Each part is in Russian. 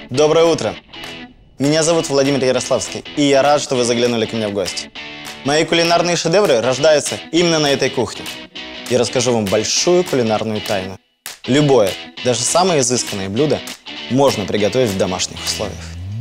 Доброе утро! Меня зовут Владимир Ярославский, и я рад, что вы заглянули ко мне в гости. Мои кулинарные шедевры рождаются именно на этой кухне. Я расскажу вам большую кулинарную тайну. Любое, даже самое изысканное блюдо можно приготовить в домашних условиях.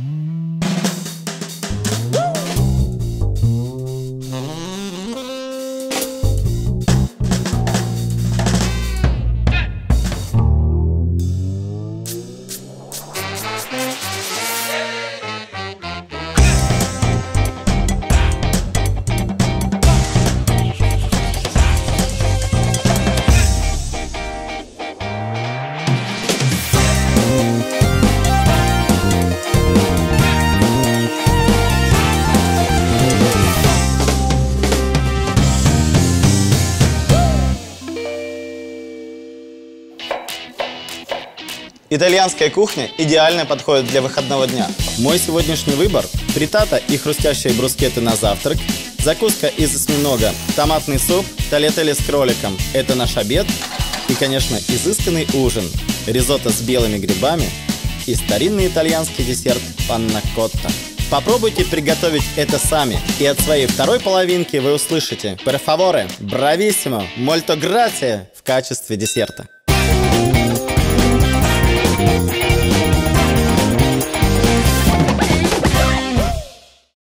Итальянская кухня идеально подходит для выходного дня. Мой сегодняшний выбор – фриттата и хрустящие брускетты на завтрак, закуска из осьминога, томатный суп, тальятели с кроликом – это наш обед, и, конечно, изысканный ужин – ризотто с белыми грибами и старинный итальянский десерт панна-котта. Попробуйте приготовить это сами, и от своей второй половинки вы услышите «Per favore», «Bravissimo», «Molto grazie» в качестве десерта.